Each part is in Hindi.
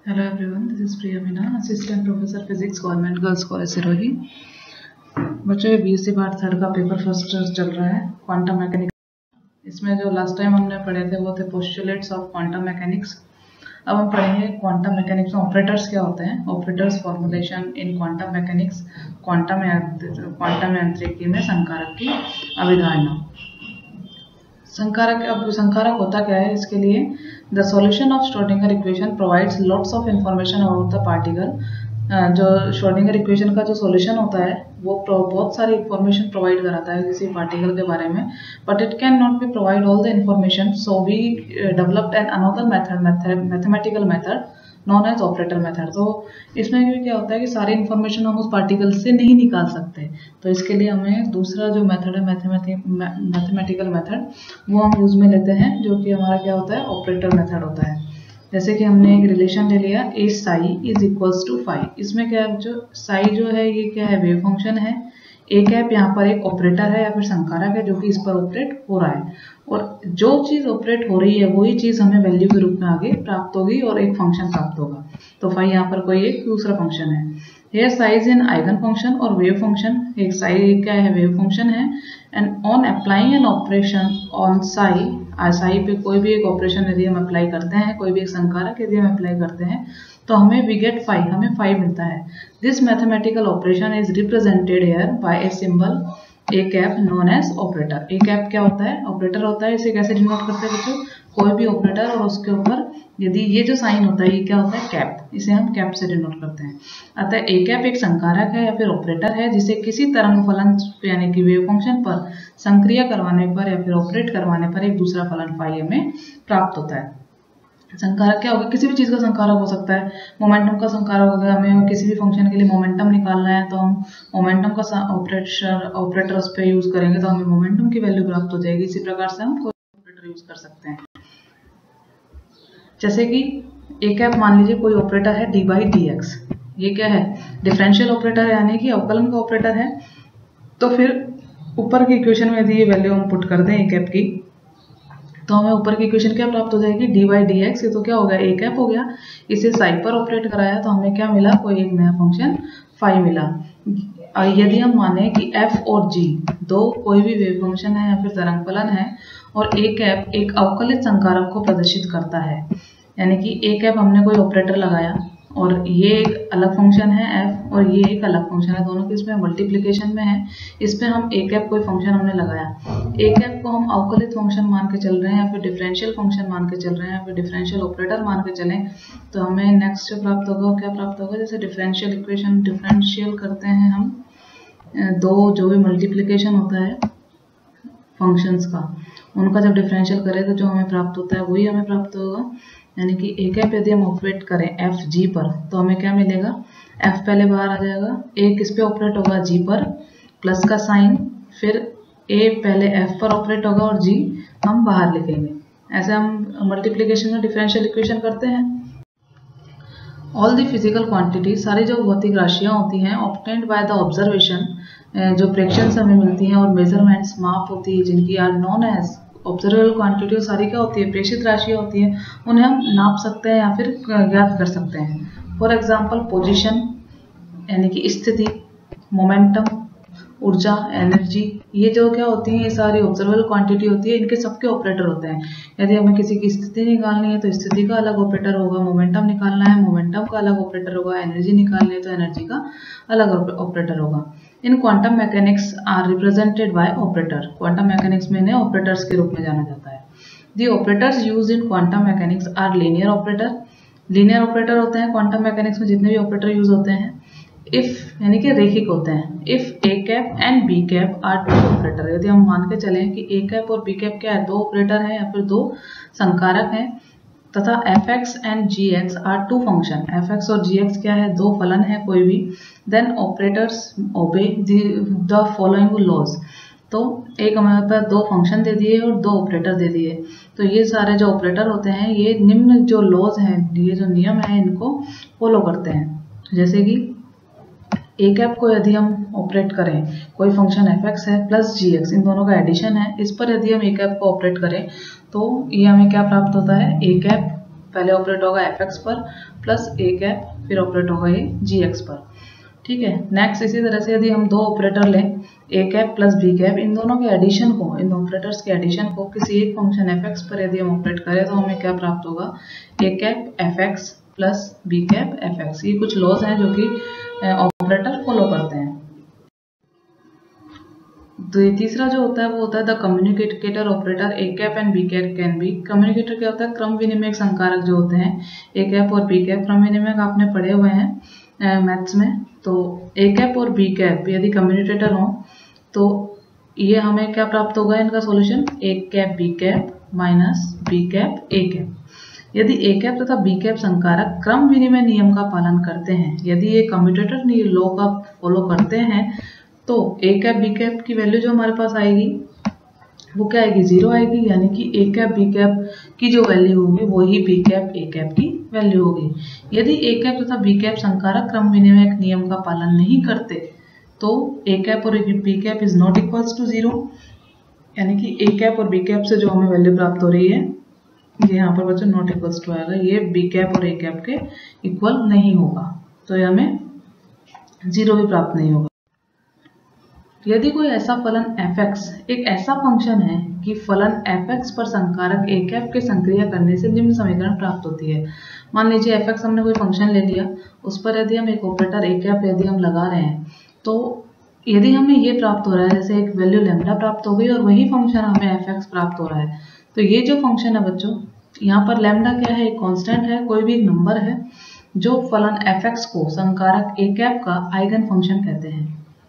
Hello everyone, this is Priya Meena, Assistant Professor Physics, Government Girls College Sirohi. बच्चों ये बीएससी पार्ट थर्ड का पेपर फर्स्ट चल रहा है क्वांटम मैकेनिक्स। इसमें जो लास्ट टाइम हमने पढ़े थे वो थे पोस्टुलेट्स ऑफ क्वांटम मैकेनिक्स। अब हम पढ़ेंगे क्वांटम मैकेनिक्स में ऑपरेटर्स क्या होते हैं, operators formulation in quantum mechanics, quantum यांत्रिकी में संकारक की अवधारणा। संकारक, अब संकारक होता क्या है, इसके लिए the solution of Schrodinger equation provides lots of information about the particle. जो श्रोडिंगर इक्वेशन का जो सॉल्यूशन होता है वो बहुत सारी इंफॉर्मेशन प्रोवाइड कराता है किसी पार्टिकल के बारे में, but it can not be provide all the information, so we developed an another mathematical method known as operator method. तो इसमें भी क्या होता है कि सारी इन्फॉर्मेशन हम उस पार्टिकल से नहीं निकाल सकते, तो इसके लिए हमें दूसरा जो मेथड है मैथमेटिकल मेथड वो हम यूज में लेते हैं, जो कि हमारा क्या होता है, ऑपरेटर मेथड होता है। जैसे कि हमने एक रिलेशन ले लिया A psi is equals to phi. इसमें क्या है, जो साई जो है ये क्या है, वेव फंक्शन है। ए कैप यहाँ पर एक ऑपरेटर है या फिर संकारक है जो कि इस पर ऑपरेट हो रहा है, और जो चीज ऑपरेट हो रही है वही चीज हमें वैल्यू के रूप में आगे प्राप्त होगी और एक फंक्शन प्राप्त होगा। तो फाई यहाँ पर कोई एक दूसरा फंक्शन है। Here psi is an eigen function और वेव फंक्शन। एक साई क्या है, वेव फंक्शन है। And on applying an operation on psi, psi पे कोई भी एक ऑपरेशन यदि हम अप्लाई करते हैं, कोई भी एक संकारक यदि हम अप्लाई करते हैं, तो हमें वी गेट फाई, हमें फाई मिलता है। This mathematical operation is represented here by a symbol A cap known as operator. A cap क्या होता है, ऑपरेटर होता है। इसे कैसे डिनोट करते हैं बच्चों, कोई भी ऑपरेटर और उसके ऊपर यदि ये जो साइन होता है ये क्या होता है, कैप, इसे हम कैप से डिनोट करते हैं। अतः ए कैप एक संकारक है या फिर ऑपरेटर है जिसे किसी तरंग फलन यानी कि वेव फंक्शन पर संक्रिया करवाने पर या फिर ऑपरेट करवाने पर एक दूसरा फलन फाई हमें प्राप्त होता है। संकारक क्या होगा, किसी भी चीज का संकारक हो सकता है। मोमेंटम का संकारक हो गया, हमें किसी भी फंक्शन के लिए मोमेंटम निकालना है तो हम मोमेंटम का ऑपरेटर उस पर यूज करेंगे तो हमें मोमेंटम की वैल्यू प्राप्त हो जाएगी। इसी प्रकार से हम कोई ऑपरेटर यूज कर सकते हैं। जैसे कि ए कैप मान लीजिए कोई ऑपरेटर है डी बाई डी एक्स, ये क्या है, डिफरेंशियल ऑपरेटर है यानी कि अवकलन का ऑपरेटर है। तो फिर ऊपर की इक्वेशन में यदि ये वैल्यू हम पुट कर दें ए कैप की, तो हमें ऊपर की इक्वेशन क्या प्राप्त हो जाएगी, डी बाई डी एक्स। ये तो क्या हो गया, ए कैप हो गया। इसे साई पर ऑपरेट कराया तो हमें क्या मिला, कोई एक नया फंक्शन फाई मिला। यदि हम माने कि एफ और जी दो कोई भी वेव फंक्शन है या फिर तरंग फलन है और ए कैप एक अवकलित संकारक को प्रदर्शित करता है, यानी कि ए कैप हमने कोई ऑपरेटर लगाया और ये एक अलग फंक्शन है एफ और ये एक अलग फंक्शन है, दोनों के इसमें मल्टीप्लिकेशन में है। इस पे हम ए कैप कोई फंक्शन हमने लगाया, ए कैप को हम अवकलित फंक्शन मान के चल रहे हैं या फिर डिफरेंशियल फंक्शन मान के चल रहे हैं या फिर डिफरेंशियल ऑपरेटर मान के चलें, तो हमें नेक्स्ट जो प्राप्त होगा वो क्या प्राप्त होगा, जैसे डिफरेंशियल इक्वेशन डिफरेंशियल करते हैं हम, दो जो भी मल्टीप्लिकेशन होता है फंक्शंस का, उनका जब डिफरेंशियल करें तो जो हमें प्राप्त होता है वही हमें प्राप्त होगा। यानी कि ए कैप यदि हम ऑपरेट करें एफ जी पर तो हमें क्या मिलेगा, एफ पहले बाहर आ जाएगा, ए किस पे ऑपरेट होगा, जी पर, प्लस का साइन, फिर ए पहले एफ पर ऑपरेट होगा और जी हम बाहर लिखेंगे। ऐसे हम मल्टीप्लिकेशन में डिफरेंशियल इक्वेशन करते हैं। ऑल द फिजिकल क्वांटिटी, सारी जो भौतिक राशियां होती हैं, ऑब्टेन्ड बाय द ऑब्जर्वेशन, जो प्रेडिक्शन हमें मिलती हैं, और मेजरमेंट्स, माप होती है जिनकी, are known as observable quantity. सारी क्या होती है, प्रेषित राशियां होती हैं, उन्हें हम नाप सकते हैं या फिर ज्ञात कर सकते हैं। फॉर एग्जाम्पल पोजिशन यानी कि स्थिति, मोमेंटम, ऊर्जा, एनर्जी, ये जो क्या होती हैं, ये सारी ऑब्जर्वेबल क्वांटिटी होती है, इनके सबके ऑपरेटर होते हैं। यदि हमें किसी की स्थिति निकालनी है तो स्थिति का अलग ऑपरेटर होगा, मोमेंटम निकालना है मोमेंटम का अलग ऑपरेटर होगा, एनर्जी निकालनी है तो एनर्जी का अलग ऑपरेटर होगा। In quantum mechanics are represented by operator. Quantum mechanics में इन्हें ऑपरेटर्स के रूप में जाना जाता है। The operators use in quantum mechanics are linear operator. Linear operator होते हैं क्वांटम मैकेनिक्स में जितने भी ऑपरेटर यूज होते हैं, इफ यानी कि रेखिक होते हैं। If A cap and B cap are two operator, यदि हम मान के चलें कि ए कैप और बी कैप क्या है, दो ऑपरेटर हैं या फिर दो संकारक हैं, तथा F X and G X are two function, F X और जी एक्स क्या है, दो फलन है कोई भी, then operators obey the following laws. तो एक हमारे पास दो फंक्शन दे दिए और दो ऑपरेटर दे दिए, तो ये सारे जो ऑपरेटर होते हैं ये निम्न जो लॉज हैं, ये जो नियम है इनको फॉलो करते हैं। जैसे कि ए कैप को यदि हम ऑपरेट करें, कोई फंक्शन एफ एक्स है प्लस जी एक्स, इन दोनों का एडिशन है, इस पर यदि हम ए कैप को ऑपरेट करें तो ये हमें क्या प्राप्त होता है, ए कैप पहले ऑपरेट होगा fx पर प्लस a कैप, फिर ऑपरेट होगा ये gx पर। ठीक है, नेक्स्ट इसी तरह से यदि हम दो ऑपरेटर लें a cap plus b cap, इन दोनों के एडिशन को, इन ऑपरेटर्स के एडिशन को किसी एक फंक्शन fx पर यदि हम ऑपरेट करें तो हमें क्या प्राप्त होगा, a cap fx plus b cap fx। ये कुछ लॉज हैं जो कि ऑपरेटर फॉलो करते हैं। तो ये तीसरा जो होता है वो होता है the communicator operator A cap and B cap can be. Communicator क्या होता है, क्रम विनिमयक संकारक जो होते हैं ए कैप और बी कैप, क्रम विनिमयक आपने पढ़े हुए हैं मैथ्स में। तो ए कैप और बी कैप यदि कम्युनिकेटर हो तो ये हमें क्या प्राप्त होगा, इनका solution A cap B cap minus B cap A cap. यदि ए कैप तथा बी कैप संकारक क्रम विनिमय नियम का पालन करते हैं, यदि ये कम्यूटेटर लॉ का फॉलो करते हैं, तो ए कैप बी कैप की वैल्यू जो हमारे पास आएगी वो क्या आएगी, 0 आएगी। यानी कि ए कैप बी कैप की जो वैल्यू होगी वो ही बी कैप ए कैप की वैल्यू होगी। यदि ए कैप तथा बी कैप संकारक क्रम विनिमय नियम का पालन नहीं करते तो ए कैप और B cap is not equals to 0। यानी कि ए कैप और बी कैप से जो हमें वैल्यू प्राप्त हो रही है ये यहाँ पर बच्चों नॉट इक्वल्स टू आएगा, ये बी कैप और ए कैप के इक्वल नहीं होगा, तो ये हमें 0 भी प्राप्त नहीं होगा। यदि कोई ऐसा फलन fx एक ऐसा फंक्शन है कि फलन fx पर संकारक a कैप के संक्रिया करने से निम्न समीकरण प्राप्त होती है। मान लीजिए fx हमने कोई फंक्शन ले लिया, उस पर यदि हम एक ऑपरेटर a कैप यदि हम लगा रहे हैं, तो यदि हमें ये प्राप्त हो रहा है, जैसे एक वैल्यू लैम्डा प्राप्त हो गई और वही फंक्शन हमें fx प्राप्त हो रहा है, तो ये जो फंक्शन है बच्चों, यहाँ पर लैम्डा क्या है, एक कॉन्स्टेंट है, कोई भी नंबर है जो फलन fx को संकारक a कैप का आइगन फंक्शन कहते हैं।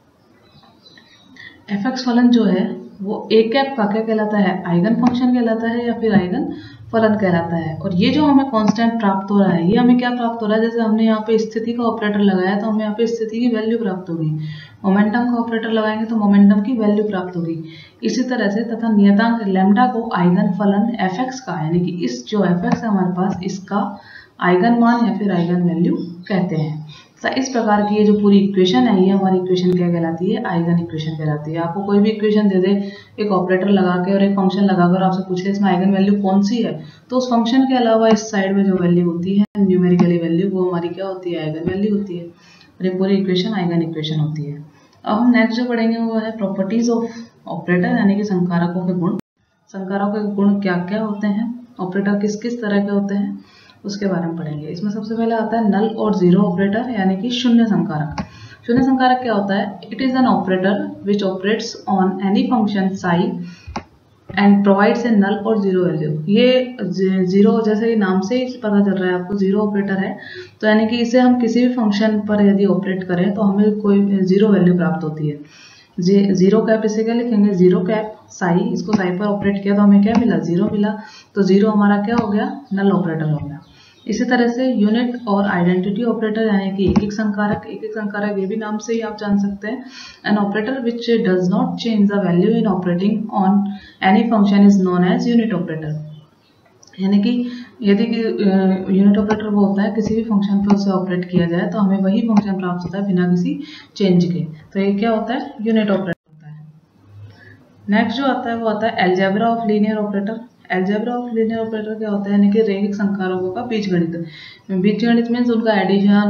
fx फलन जो है वो a कैप का क्या कहलाता है, आइगन फंक्शन कहलाता है या फिर आइगन फलन कहलाता है। और ये जो हमें कांस्टेंट प्राप्त हो रहा है, ये हमें क्या प्राप्त हो रहा है, जैसे हमने यहाँ पे स्थिति का ऑपरेटर लगाया तो हमें यहाँ पे स्थिति की वैल्यू प्राप्त होगी, मोमेंटम का ऑपरेटर लगाएंगे तो मोमेंटम की वैल्यू प्राप्त होगी। इसी तरह से तथा नियतांक लैम्डा को आइगन फलन fx का, यानी कि इस जो fx है हमारे पास, इसका आइगन मान या फिर आइगन वैल्यू कहते हैं। इस प्रकार की ये जो पूरी इक्वेशन है, ये हमारी इक्वेशन क्या कहलाती है, आइगन इक्वेशन कहलाती है। आपको कोई भी इक्वेशन दे दे, एक ऑपरेटर लगा के और एक फंक्शन लगाकर आपसे पूछे इसमें आइगन वैल्यू कौन सी है, तो उस फंक्शन के अलावा इस साइड में जो वैल्यू होती है न्यूमेरिकली वैल्यू, वो हमारी क्या होती है, आइगन वैल्यू होती है। और ये पूरी इक्वेशन आइगन इक्वेशन होती है। अब हम नेक्स्ट जो पढ़ेंगे वो है प्रॉपर्टीज ऑफ ऑपरेटर, यानी कि संकारकों के गुण। संकारकों के गुण क्या क्या होते हैं, ऑपरेटर किस किस तरह के होते हैं, उसके बारे में पढ़ेंगे। इसमें सबसे पहले आता है नल और जीरो ऑपरेटर, यानी कि शून्य संकारक। शून्य संकारक क्या होता है, it is an operator which operates on any function psi and provides a null और जीरो वैल्यू। ये जीरो, जैसे कि नाम से ही पता चल रहा है आपको, जीरो ऑपरेटर है, तो यानी कि इसे हम किसी भी फंक्शन पर यदि ऑपरेट करें तो हमें कोई जीरो वैल्यू प्राप्त होती है। जीरो कैप इसे क्या लिखेंगे, जीरो कैप साई, इसको साई पर ऑपरेट किया तो हमें क्या मिला, जीरो मिला, तो जीरो हमारा क्या हो गया, नल ऑपरेटर हो गया। इसी तरह से यूनिट और आइडेंटिटी ऑपरेटर, यानी कि एक एक संकारक, एक एक संकारक ये भी नाम से ही आप जान सकते हैं। An operator which does not change the value in operating on any function is known as unit operator. यानी कि यदि यूनिट ऑपरेटर वो होता है किसी भी फंक्शन पर उसे ऑपरेट किया जाए तो हमें वही फंक्शन प्राप्त होता है बिना किसी चेंज के, तो ये क्या होता है, यूनिट ऑपरेटर होता है। नेक्स्ट जो आता है वो आता है algebra of linear operator. Algebra of linear operator क्या होता है, यानी कि रैखिक संकारकों का बीजगणित। बीजगणित मीन्स उनका एडिशन,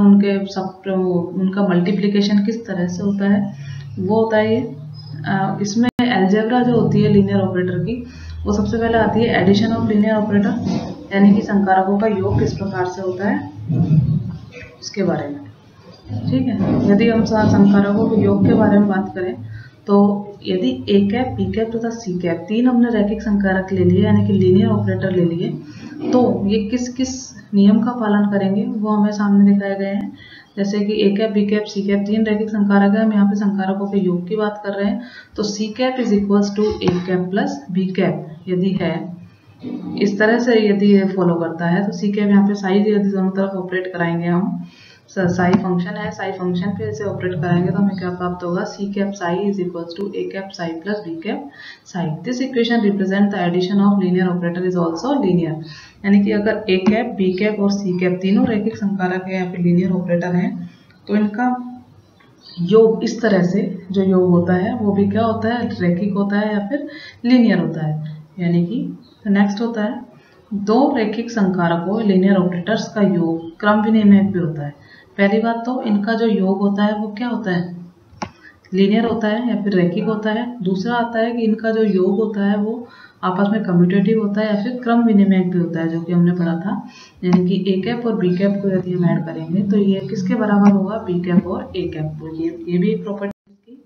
उनका मल्टीप्लिकेशन किस तरह से होता है, वो होता है ये। इसमें अलजेब्रा जो होती है लीनियर ऑपरेटर की, वो सबसे पहले आती है एडिशन ऑफ लीनियर ऑपरेटर, यानी कि संकारकों का योग किस प्रकार से होता है उसके बारे में। ठीक है, यदि हम संकारकों के योग के बारे में बात करें तो यदि ए कैप, बी कैप तथा सी कैप, तीन हमने रैखिक संकारक ले लिए, यानी कि लीनियर ऑपरेटर ले लिए, तो ये किस किस नियम का पालन करेंगे वो हमें सामने दिखाए गए हैं। जैसे कि A cap, B cap, C cap, तीन रैखिक संकारक है, हम यहाँ पे संकारकों के योग की बात कर रहे हैं। तो C cap is equals to A cap plus B cap यदि है, इस तरह से यदि ये फॉलो करता है, तो सी कैप यहाँ पे साई यदि दोनों तरफ ऑपरेट कराएंगे हम, साई फंक्शन है, साई फंक्शन पे इसे ऑपरेट कराएंगे तो हमें क्या प्राप्त होगा, C cap psi is equals to A cap psi plus B cap psi. This equation represent the addition of linear operator is also linear. यानी कि अगर ए कैप, बी कैप और सी कैप तीनों रैखिक संकारक है या फिर लीनियर ऑपरेटर है, तो इनका योग इस तरह से जो योग होता है वो भी क्या होता है, रैखिक होता है या फिर लीनियर होता है। यानी कि नेक्स्ट होता है दो रैखिक संकारकों लीनियर ऑपरेटर्स का योग क्रम विनिमय भी होता है। पहली बात तो इनका जो योग होता है वो क्या होता है, लीनियर होता है या फिर रैखिक होता है। दूसरा आता है कि इनका जो योग होता है वो आपस में कम्यूटेटिव होता है या फिर क्रम विनिमय भी होता है, जो कि हमने पढ़ा था। यानी कि ए कैप और बी कैप को यदि हम ऐड करेंगे तो ये किसके बराबर होगा, बी कैप और ए कैप को। ये भी एक प्रॉपर्टी की,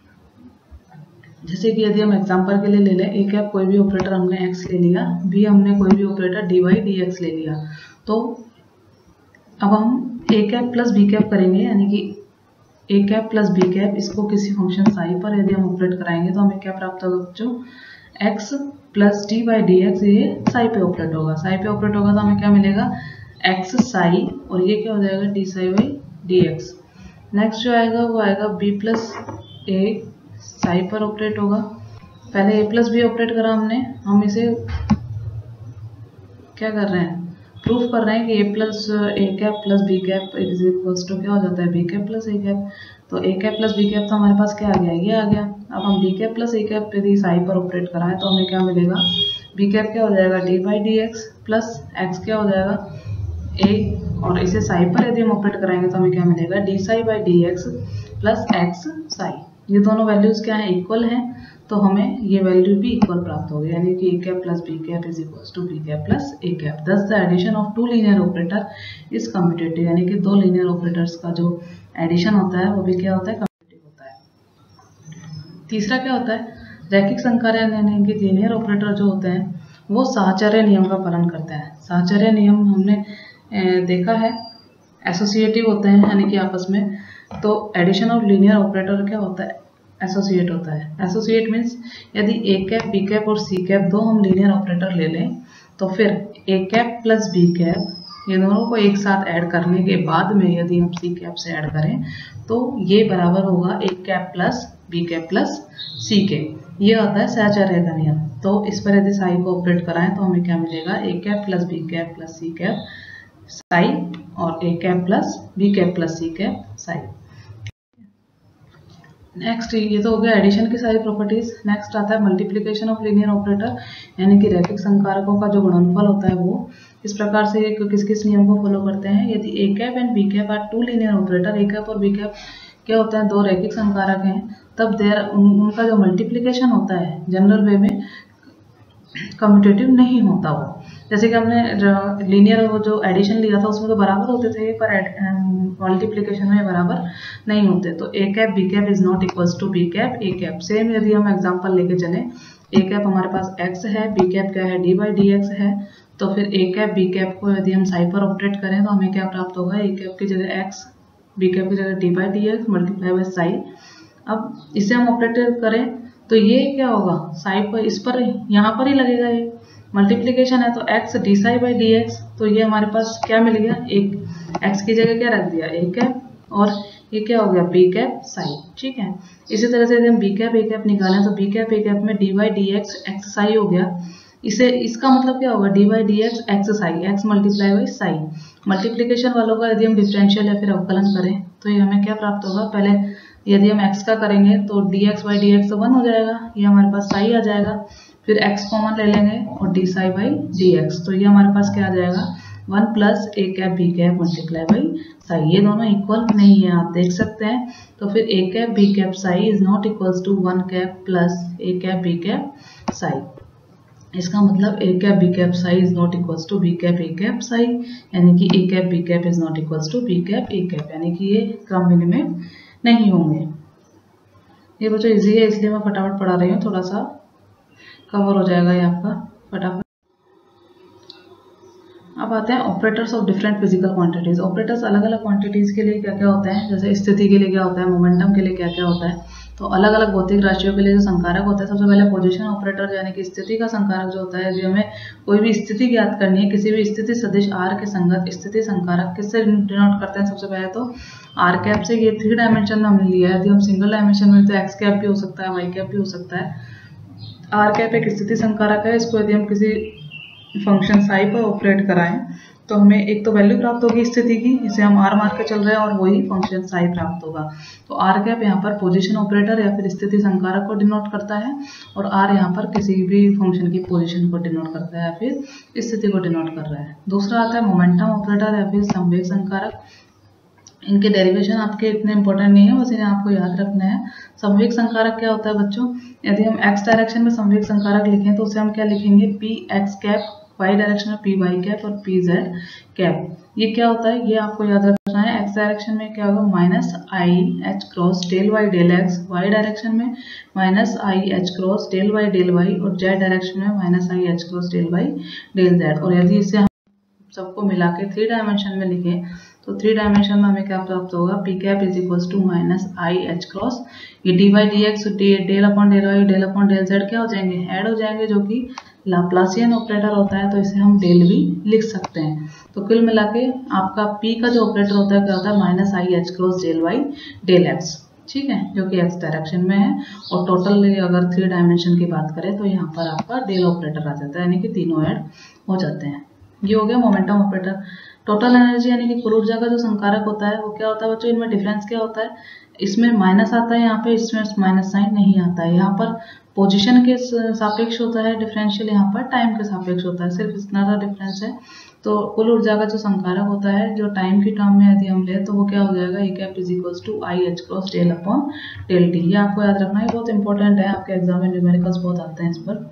जैसे कि यदि हम एग्जांपल के लिए ले लें, ए कैप कोई भी ऑपरेटर हमने एक्स ले लिया, बी हमने कोई भी operator D Y D X ले लिया, तो अब हम A cap plus B cap करेंगे, यानी कि A cap plus B cap, इसको किसी फंक्शन साई पर यदि हम ऑपरेट कराएंगे तो हमें क्या प्राप्त होगा बच्चों, X plus D by D X, ये साई पे ऑपरेट होगा। साई पे ऑपरेट होगा तो हमें क्या मिलेगा, एक्स साई, और ये क्या हो जाएगा, D psi by D X. Next जो आएगा वो आएगा बी प्लस ए, साई पर ऑपरेट होगा। पहले ए प्लस बी ऑपरेट करा हमने, हम इसे क्या कर रहे हैं, प्रूफ कर रहे हैं कि A plus A cap plus B cap is equals to क्या हो जाता है, B cap plus A cap. तो A cap plus B cap तो हमारे पास क्या आ गया, ये आ गया। अब हम B cap plus A cap यदि साई पर ऑपरेट कराएं तो हमें क्या मिलेगा, बी कैप क्या हो जाएगा, D by D X plus X क्या हो जाएगा, ए, और इसे साई पर यदि हम ऑपरेट कराएंगे तो हमें क्या मिलेगा, D psi by D X plus X psi. ये दोनों वैल्यूज क्या है, इक्वल हैं, तो हमें ये वैल्यू भी इक्वल प्राप्त होगी, यानी कि A cap plus B cap is equals to B cap plus A cap. Thus the addition of two linear operator is commutative, यानी कि दो लीनियर ऑपरेटर्स का जो एडिशन होता है वो भी क्या होता है, कम्यूटेटिव होता है। तीसरा क्या होता है, रैखिक संकारक यानी कि लीनियर ऑपरेटर जो होते हैं वो साहचर्य नियम का पालन करते हैं। साहचर्य नियम हमने देखा है, एसोसिएटिव होते हैं यानी कि आपस में। तो एडिशन ऑफ लीनियर ऑपरेटर क्या होता है, एसोसिएट होता है। एसोसिएट मीन्स यदि ए कैप बी कैप और सी कैप दो हम लीनियर ऑपरेटर ले लें तो फिर A cap plus B cap ये दोनों को एक साथ ऐड करने के बाद में यदि हम सी कैप से ऐड करें तो ये बराबर होगा A cap plus B cap plus C के। ये होता है साहचर्य का नियम। तो इस पर यदि साई को ऑपरेट कराएं तो हमें क्या मिलेगा, A cap plus B cap plus C cap psi, और A cap plus B cap plus C cap psi. Next ये तो हो गया एडिशन की सारी प्रॉपर्टीज। नेक्स्ट आता है मल्टीप्लिकेशन ऑफ लीनियर ऑपरेटर, यानी कि रैखिक संकारकों का जो गुणनफल होता है वो इस प्रकार से किस किस नियम को फॉलो करते हैं। यदि A cap and B cap are two linear operator, A cap और बी कैप क्या होते हैं, दो रैखिक संकारक हैं, तब उनका जो मल्टीप्लिकेशन होता है जनरल वे में कम्यूटेटिव नहीं होता वो। जैसे कि हमने लीनियर वो जो एडिशन लिया था उसमें तो बराबर होते थे, पर मल्टीप्लिकेशन में बराबर नहीं होते। तो A cap B cap is not equals to B cap A cap. Same यदि हम एग्जांपल लेके चलें, ए कैप हमारे पास x है, बी कैप क्या है, डी बाई डी एक्स है, तो फिर ए कैप बी कैप को यदि हम साई पर ऑपरेट करें तो हमें क्या प्राप्त होगा, ए कैप की जगह x, बी कैप की जगह D by D X multiply by psi. अब इसे हम ऑपरेट करें तो ये क्या होगा, साई पर इस पर यहाँ पर ही लगेगा, ये मल्टीप्लिकेशन है तो x D psi by D X. तो ये हमारे पास क्या मिल गया, एक x की जगह क्या रख दिया, ए कैप, और ये क्या हो गया, बी कैप साई। ठीक है, इसी तरह से यदि हम बी कैप ए कैप निकालें तो बी कैप ए कैप में D by D X X psi हो गया। इसे इसका मतलब क्या होगा, D by D X X psi, X multiply by psi. Multiplication वालों का यदि हम डिफरेंशियल या फिर अवकलन करें तो ये हमें क्या प्राप्त होगा, पहले यदि हम x का करेंगे तो D X by D X तो 1 हो जाएगा, ये हमारे पास साई आ जाएगा, फिर x कॉमन ले लेंगे और D psi by D X, तो ये हमारे पास क्या आ जाएगा, 1 plus A cap B cap multiply by psi. ये दोनों इक्वल नहीं है, आप देख सकते हैं। तो फिर A cap B cap psi is not equals to 1 cap plus A cap B cap psi. इसका मतलब A cap B cap psi is not equals to B cap A cap psi, यानी कि A cap B cap is not equals to B cap A cap, यानी कि ये क्रम विनिमय नहीं होंगे। ये बच्चों इजी है इसलिए मैं फटाफट पढ़ा रही हूँ, थोड़ा सा कवर हो जाएगा ये आपका फटाफट। अब आते हैं operators of different physical quantities. Operators अलग अलग क्वांटिटीज के लिए क्या क्या होते हैं, जैसे स्थिति के लिए क्या होता है, मोमेंटम के लिए क्या क्या होता है। तो अलग अलग भौतिक राशियों के लिए जो संकारक होता है, सबसे पहले पोजीशन ऑपरेटर यानी कि स्थिति का संकारक जो होता है, जो हमें कोई भी स्थिति ज्ञात करनी है, किसी भी स्थिति सदिश आर के संगत स्थिति संकारक किससे डिनोट करते हैं, सबसे पहले तो आर कैप से। ये 3 डायमेंशन में हमने लिया है, यदि हम सिंगल डायमेंशन में तो एक्स कैप भी हो सकता है, वाई कैप भी हो सकता है। आर कैप एक स्थिति संकारक है, इसको यदि हम किसी फंक्शन साई पर ऑपरेट कराएं तो हमें एक तो वैल्यू प्राप्त होगी स्थिति की, इसे हम आर मार के चल रहे हैं, और वही फंक्शन साई प्राप्त होगा। तो आर कैप यहाँ पर पोजीशन ऑपरेटर या फिर स्थिति संकारक को डिनोट करता है, और आर यहाँ पर किसी भी फंक्शन की पोजीशन को डिनोट करता है या फिर स्थिति को डिनोट कर रहा है। दूसरा आता है मोमेंटम ऑपरेटर या फिर संवेग संकारक। इनके डेरिवेशन आपके इतने इंपॉर्टेंट नहीं है, बस इन्हें आपको याद रखना है। संवेग संकारक क्या होता है बच्चों, यदि हम एक्स डायरेक्शन में संवेग संकारक लिखें तो उसे हम क्या लिखेंगे, P X cap, Y direction में पी वाई कैप और पी जेड कैप। ये क्या होता है, ये आपको याद रखना है। एक्स डायरेक्शन में क्या होगा, minus I H cross del Y del X, Y direction में minus I H cross del Y, और जेड डायरेक्शन में minus I H cross del Y del Z. और यदि इसे हम सबको मिला के 3 डायमेंशन में लिखें तो 3 डायमेंशन में हमें क्या प्राप्त होगा, P cap is equal to minus I H cross, ये D Y D X del upon del Y del upon del Z क्या हो जाएंगे, ऐड हो जाएंगे, जो कि लाप्लासियन ऑपरेटर होता है, तो इसे हम डेल भी लिख सकते हैं। तो कुल मिला के आपका पी का जो ऑपरेटर होता है क्या होता है, minus I H cross del Y del X, ठीक है, जो कि एक्स डायरेक्शन में है। और टोटल अगर 3 डायमेंशन की बात करें तो यहाँ पर आपका डेल ऑपरेटर आ जाता है, यानी कि तीनों ऐड हो जाते हैं। ये हो गया मोमेंटम ऑपरेटर। टोटल एनर्जी यानी कि कुल ऊर्जा का जो संकारक होता है वो क्या होता है बच्चों, इनमें डिफरेंस क्या होता है, इसमें माइनस आता है, यहाँ पे इसमें माइनस साइन नहीं आता है। यहाँ पर पोजीशन के सापेक्ष होता है डिफरेंशियल, यहाँ पर टाइम के सापेक्ष होता है, सिर्फ इतना सा डिफरेंस है। तो कुल ऊर्जा का जो संकारक होता है जो टाइम की टर्म में यदि हम ले तो वो क्या हो जाएगा, E cap is equal to I H cross del upon del T. ये आपको याद रखना है, बहुत इंपॉर्टेंट है, आपके एग्जाम में न्यूमेरिकल्स बहुत आते हैं इस पर।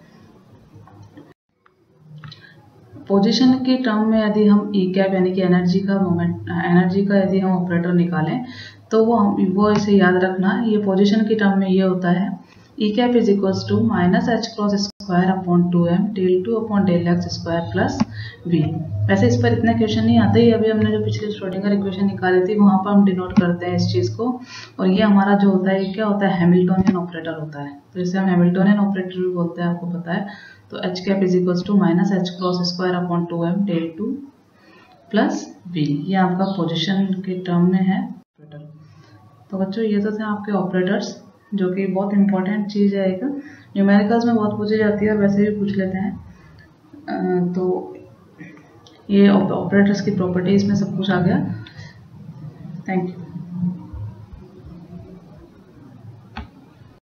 पोजीशन की टर्म में यदि हम ई कैप यानी कि एनर्जी का यदि हम ऑपरेटर निकालें तो वो इसे याद रखना, ये पोजीशन की टर्म में ये होता है, E cap is equals to minus H cross square upon 2m del 2 upon del X square plus v। वैसे इस पर इतने क्वेश्चन नहीं आते ही, अभी हमने जो पिछले श्रोडिंगर इक्वेशन निकाली थी वहाँ पर हम डिनोट करते हैं इस चीज़ को। और ये हमारा जो होता है ये क्या होता है, हैमिल्टोनियन ऑपरेटर होता है, तो इसे हम हैमिल्टोनियन ऑपरेटर भी बोलते हैं, आपको पता है। तो H cap is equals to minus H cross square upon 2m del 2 plus v, ये आपका पोजिशन के टर्म में है ऑपरेटर। तो बच्चों ये तो थे आपके ऑपरेटर्स, जो कि बहुत इंपॉर्टेंट चीज़ है, एक न्यूमेरिकल्स में बहुत पूछी जाती है और वैसे भी पूछ लेते हैं। तो ये ऑपरेटर्स की प्रॉपर्टीज में सब कुछ आ गया। Thank you.